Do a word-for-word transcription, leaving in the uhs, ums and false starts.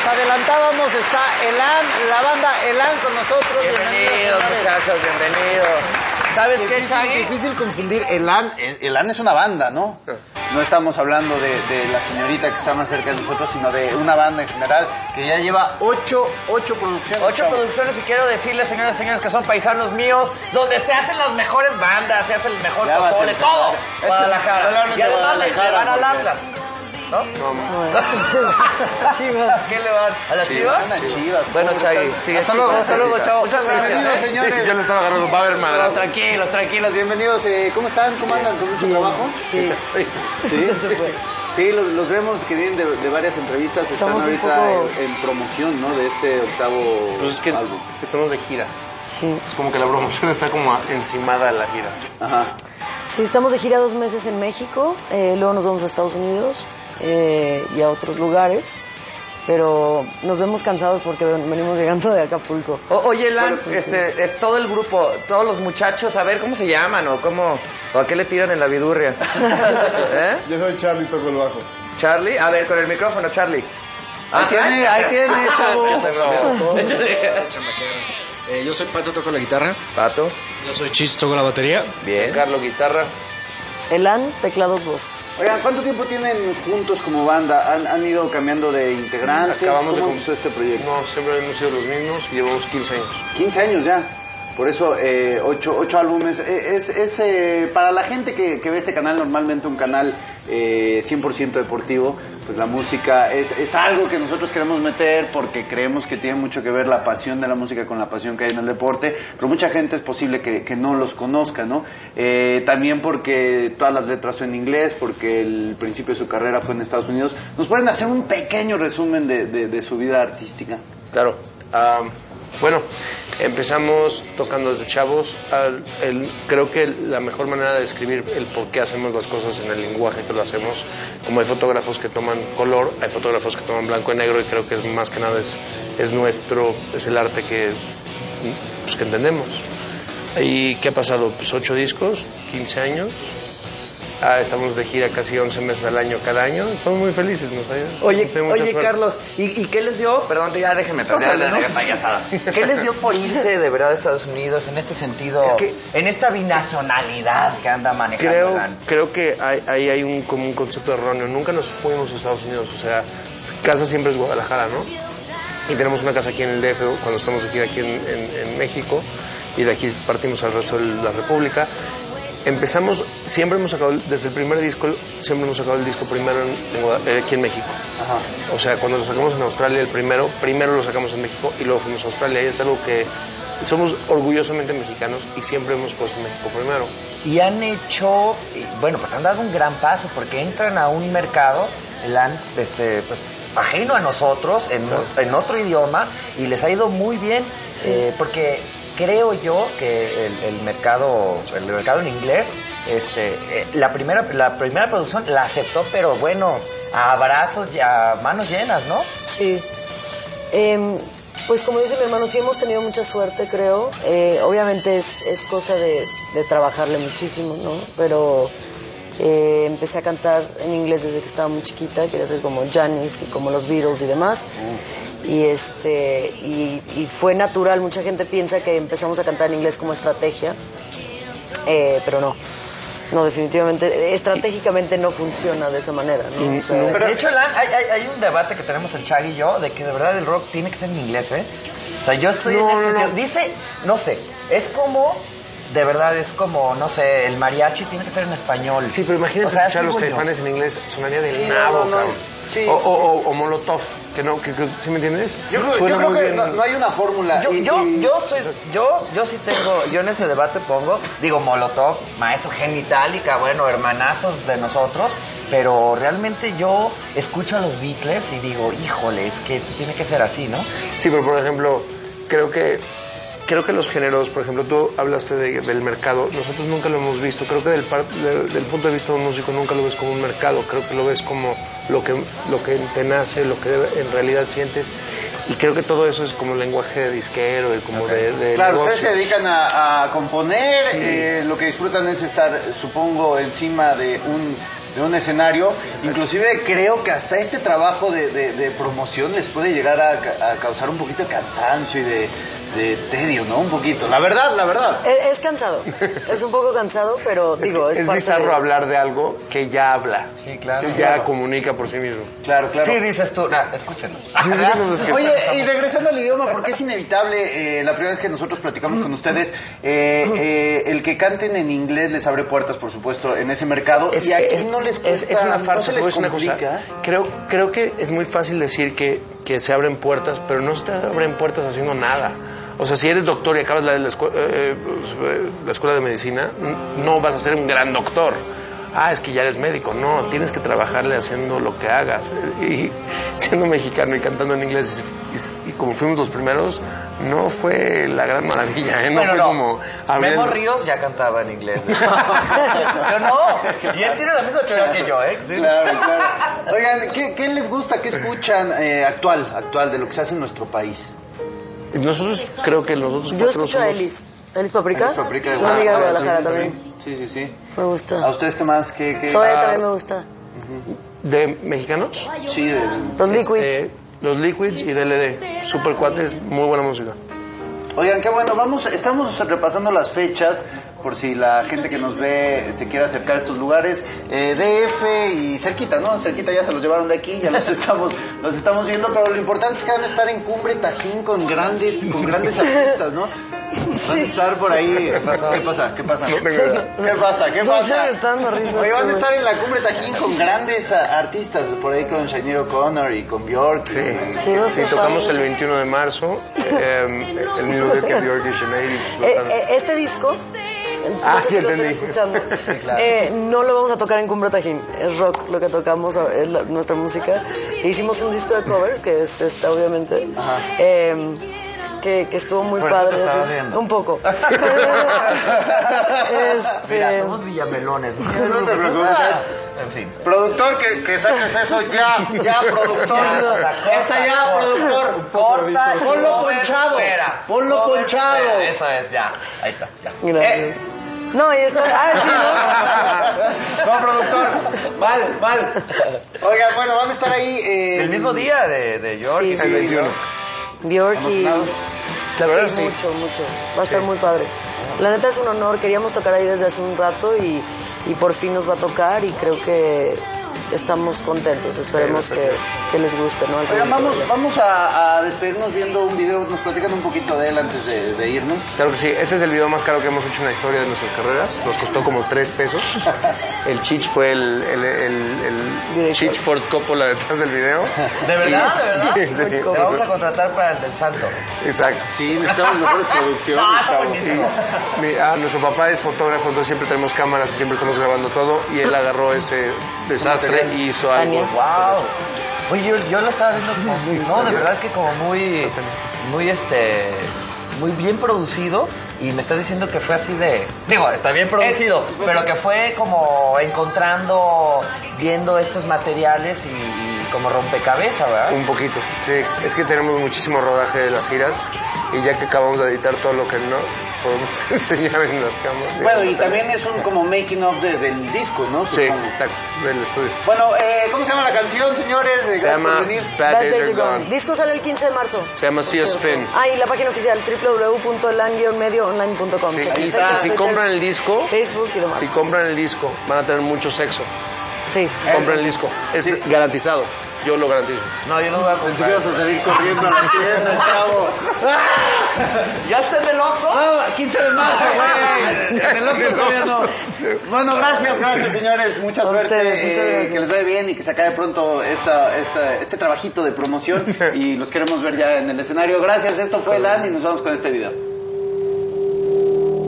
adelantábamos, está Elan, la banda Elan con nosotros. Bienvenidos, muchachos, bienvenidos. ¿Sabes qué, Chagui? Es difícil confundir. Elan, Elan es una banda, ¿no? No estamos hablando de, de la señorita que está más cerca de nosotros, sino de una banda en general que ya lleva ocho, ocho producciones. Ocho chavos. producciones y quiero decirles, señoras y señores, que son paisanos míos, donde se hacen las mejores bandas, se hace el mejor pozole, todo. Guadalajara. Y además le van al Atlas. ¿No? No, no. Chivas. ¿Qué le van? ¿A las Chivas? Chivas. Chivas. Chivas. Bueno, Chagui, sigue. Hasta luego, hasta luego, chao. Muchas gracias. Bienvenidos, señores. Yo le estaba agarrando, va a haber madre. No, tranquilos, tranquilos, bienvenidos. Eh, ¿Cómo están? ¿Cómo andan? ¿Con mucho trabajo? Sí. ¿Sí? Sí, los, los vemos que vienen de, de varias entrevistas. Están Estamos ahorita poco... en, en promoción, ¿no? De este octavo pues es que álbum. Estamos de gira. Sí. Es como que la promoción está como encimada a la gira. Ajá. Sí, estamos de gira dos meses en México, eh, luego nos vamos a Estados Unidos eh, y a otros lugares, pero nos vemos cansados porque venimos llegando de Acapulco. O, oye, Lan, este, eh, todo el grupo, todos los muchachos, a ver, ¿cómo se llaman o cómo, o a qué le tiran en la vidurria? ¿Eh? Yo soy Charlie, toco el bajo. Charlie, a ver, con el micrófono, Charlie. Ahí tiene, ahí tiene, chavo. Eh, yo soy Pato, toco la guitarra. Pato. Yo soy Chis, toco la batería. Bien. Carlos, guitarra. Elan, teclados, voz. Oigan, ¿cuánto tiempo tienen juntos como banda? ¿Han, han ido cambiando de integrantes? Acabamos ¿Cómo de empezó este proyecto? No, siempre hemos sido los mismos y llevamos quince años. quince años ya. Por eso, eh, ocho, ocho álbumes. Eh, es, es eh, para la gente que, que ve este canal, normalmente un canal eh, cien por ciento deportivo, pues la música es, es algo que nosotros queremos meter porque creemos que tiene mucho que ver la pasión de la música con la pasión que hay en el deporte, pero mucha gente es posible que, que no los conozca, ¿no? Eh, también porque todas las letras son en inglés, porque el principio de su carrera fue en Estados Unidos. ¿Nos pueden hacer un pequeño resumen de, de, de su vida artística? Claro. Um, bueno, empezamos tocando desde chavos. Al, el, creo que la mejor manera de describir el por qué hacemos las cosas en el lenguaje que lo hacemos, como hay fotógrafos que toman color, hay fotógrafos que toman blanco y negro, y creo que es más que nada es, es nuestro, es el arte que, pues, que entendemos. ¿Y qué ha pasado? Pues ocho discos, quince años. Ah, estamos de gira casi once meses al año cada año. Estamos muy felices, ¿no? Oye, oye Carlos, ¿y, ¿y qué les dio? Perdón, ya déjenme perder la payasada. ¿Qué les dio por irse de verdad a Estados Unidos en este sentido? Es que, en esta binacionalidad que anda manejando. Creo, Lan. creo que ahí hay, hay un, como un concepto erróneo. Nunca nos fuimos a Estados Unidos. O sea, casa siempre es Guadalajara, ¿no? Y tenemos una casa aquí en el D F cuando estamos aquí, aquí en, en, en México. Y de aquí partimos al resto de la República. Empezamos, siempre hemos sacado, desde el primer disco, siempre hemos sacado el disco primero en, en, aquí en México. Ajá. O sea, cuando lo sacamos en Australia, el primero, primero lo sacamos en México y luego fuimos a Australia. Y es algo que somos orgullosamente mexicanos y siempre hemos puesto México primero. Y han hecho, bueno, pues han dado un gran paso porque entran a un mercado, han, este, pues, ajeno a nosotros, en, en otro idioma, y les ha ido muy bien, sí. eh, porque... Creo yo que el, el mercado el mercado en inglés, este, eh, la primera la primera producción la aceptó, pero bueno, a abrazos y a manos llenas, ¿no? Sí. Eh, pues como dice mi hermano, sí hemos tenido mucha suerte, creo. Eh, obviamente es, es cosa de, de trabajarle muchísimo, ¿no? Pero eh, empecé a cantar en inglés desde que estaba muy chiquita, quería ser como Janis y como los Beatles y demás. Mm. Y este y, y fue natural. Mucha gente piensa que empezamos a cantar en inglés como estrategia, eh, pero no, no, definitivamente, estratégicamente no funciona de esa manera, ¿no? O sea, pero de hecho, Lan, hay, hay, hay un debate que tenemos el Chagui y yo de que de verdad el rock tiene que ser en inglés, ¿eh? O sea, yo estoy no, en este no, no. Dice, no sé, es como... De verdad, es como, no sé, el mariachi tiene que ser en español. Sí, pero imagínate, o sea, escuchar los Caifanes en inglés, sonaría de sí, nabo, no, no, cabrón. Sí, o, sí. o, o, o Molotov, que no, que, que, ¿sí me entiendes? Yo creo, yo creo que no, no hay una fórmula. Yo, y, yo, y... yo, soy, yo, yo sí tengo, yo en ese debate pongo, digo, Molotov, Maestro Genitalica, bueno, hermanazos de nosotros, pero realmente yo escucho a los Beatles y digo, híjole, es que esto tiene que ser así, ¿no? Sí, pero por ejemplo, creo que Creo que los géneros, por ejemplo, tú hablaste de, del mercado, nosotros nunca lo hemos visto. Creo que del, par, del, del punto de vista de un músico nunca lo ves como un mercado, creo que lo ves como lo que, lo que te nace, lo que en realidad sientes. Y creo que todo eso es como lenguaje de disquero y como okay. de, de Claro, negocios. Ustedes se dedican a, a componer, sí. eh, lo que disfrutan es estar, supongo, encima de un de un escenario. Inclusive creo que hasta este trabajo de, de, de promoción les puede llegar a, a causar un poquito de cansancio y de, de tedio, ¿no? Un poquito. La verdad, la verdad. Es, es cansado. Es un poco cansado, pero digo, es, Es parte bizarro de... hablar de algo que ya habla. Sí, claro. Que Sí, ya claro. comunica por sí mismo. Claro, claro. Sí, dices tú. Nah, escúchenos. Oye, y regresando al idioma, porque es inevitable, eh, la primera vez que nosotros platicamos con ustedes, eh, eh, el que canten en inglés les abre puertas, por supuesto, en ese mercado. Es, y aquí es, no les es, cuesta, es una no farsa, se les es una cosa. complica. Creo, creo que es muy fácil decir que, que se abren puertas, pero no se te abren puertas haciendo nada. O sea, si eres doctor y acabas la, la, escu eh, la escuela de medicina, no vas a ser un gran doctor. Ah, es que ya eres médico. No, tienes que trabajarle haciendo lo que hagas. Y siendo mexicano y cantando en inglés, y, y como fuimos los primeros, no fue la gran maravilla, ¿eh? No Bueno, fue no. como... Memo Ríos ya cantaba en inglés. Yo no. Y él tiene la misma teoría que yo, ¿eh? Claro, claro. Oigan, ¿qué, qué les gusta, qué escuchan eh, actual, actual de lo que se hace en nuestro país? Nosotros creo que nosotros Yo cuatro escucho a somos- Elis. Elis Paprika. Elis Paprika de Es una amiga de Guadalajara, Guadalajara sí, también. Sí, sí, sí. Me ¿A gusta. ustedes qué más? ¿Qué, qué? Zoe Ah, también me gusta. ¿De mexicanos? Sí, de, Los Liquids. Eh, los Liquids y D L D. Super cuates, muy buena música. Oigan, qué bueno, vamos, estamos repasando las fechas por si la gente que nos ve se quiere acercar a estos lugares. Eh, D F y cerquita, ¿no? Cerquita ya se los llevaron de aquí, ya los estamos, los estamos viendo, pero lo importante es que van a estar en Cumbre Tajín con grandes, con grandes artistas, ¿no? Van a estar por ahí. ¿Qué pasa? ¿Qué pasa? No tengo idea. ¿Qué pasa? ¿Qué No pasa? sé, me está dando risa. Oye, van a estar en la Cumbre Tajín con grandes a- artistas, por ahí con Sinead O'Connor y con Bjork. Sí, y- Sí, sí, sí, tocamos sí. el veintiuno de marzo, eh, el mismo día que Bjork y Sinead. y Eh, tocaron. eh, este disco, Ah, no sé si ya lo están entendí. escuchando, claro. eh, no lo vamos a tocar en Cumbre Tajín, es rock lo que tocamos, es la- nuestra música. E hicimos un disco de covers, que es esta obviamente, eh, que, que estuvo muy Por eso padre. te estaba así, riendo. un poco. Este, Mira, somos villamelones. No te preocupes. En fin. Productor, que, que saques eso ya, ya, productor. Esa ya, productor. Corta. Ponlo ponchado. Fuera. Ponlo Cover ponchado. fuera. Eso es, ya. Ahí está, ya. Gracias. Eh, No, y está... Ah, sí, No, productor. Mal, mal. Oigan, bueno, van a estar ahí. Eh, el mismo día de, de York. Sí, y sí. El veintiuno. ¿no? Bjork y... Emocionados. La verdad, Sí, sí. mucho, mucho. Va a estar muy padre. La neta es un honor. Queríamos tocar ahí desde hace un rato y, y por fin nos va a tocar y creo que estamos contentos. Esperemos que, que les guste, ¿no? Al Oigan, público vamos, de allá. vamos a, a despedirnos viendo un video. Nos platican un poquito de él antes de, de irnos. Claro que sí, ese es el video más caro que hemos hecho en la historia de nuestras carreras. Nos costó como tres pesos. El Chich fue el, el, el, el Director. Chich Ford Coppola detrás del video. ¿De verdad? ¿De verdad? Sí, sí. Te vamos a contratar para el del Santo. Exacto. Sí, necesitamos mejores producciones, No, está chavo. buenísimo. Mi- ah, nuestro papá es fotógrafo, entonces siempre tenemos cámaras y siempre estamos grabando todo. Y él agarró ese desastre y hizo algo. Wow. Oye, yo, yo lo estaba viendo como muy, no, de verdad que como muy, muy este, muy bien producido y me estás diciendo que fue así de, digo, está bien producido, pero que fue como encontrando, viendo estos materiales y, y como rompecabezas, ¿verdad? Un poquito, sí. Es que tenemos muchísimo rodaje de las giras y ya que acabamos de editar todo lo que no podemos enseñar en las cámaras. Bueno, y también es un como making of de- del disco, ¿no? Sí, Supongo. exacto, del estudio. Bueno, eh, ¿cómo se llama la canción, señores? Eh, Se gracias llama por venir. Bad Bad Days Are Gone. Disco sale el quince de marzo. Se llama See a Spin. Ah, y la página oficial doble u doble u doble u punto lan guion medio online punto com. Sí, Chequen y fechas, si fechas, compran el disco, Facebook y demás. si compran el disco, van a tener mucho sexo. Sí. Compren el disco. Es garantizado. Yo lo garantizo. No, yo no voy a Pensé que comprar. ibas a salir corriendo a la tienda, chavo. ¿Ya está en el Oxxo? No, quince de marzo, güey. En el otro todavía no. Bueno, gracias, gracias, señores. Mucha A suerte. ustedes, muchas eh, gracias. que les vaya bien y que se acabe pronto esta, esta, este trabajito de promoción. Y los queremos ver ya en el escenario. Gracias, esto fue Lan y nos vamos con este video.